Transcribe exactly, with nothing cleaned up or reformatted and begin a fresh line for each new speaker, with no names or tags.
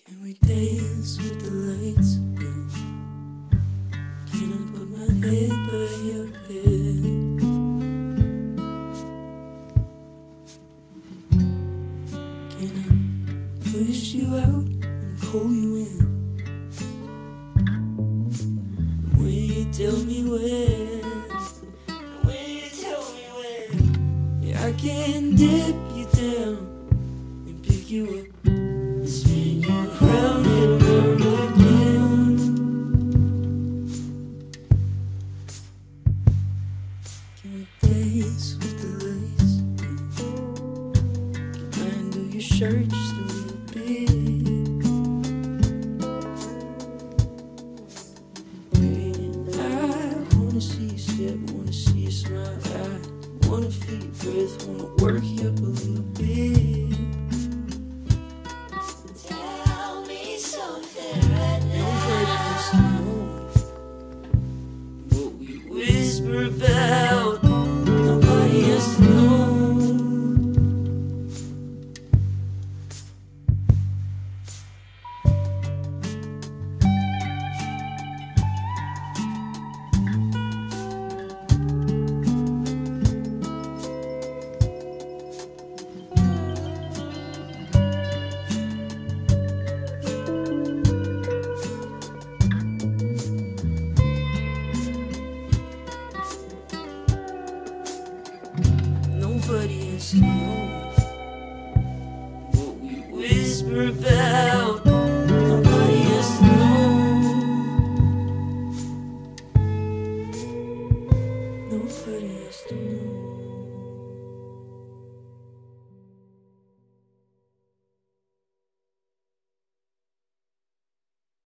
and we dance with the lights down. Can I put my head by your head? Can I push you out and pull you in? When you tell me when, when you tell me when, yeah, I can dip you down and pick you up.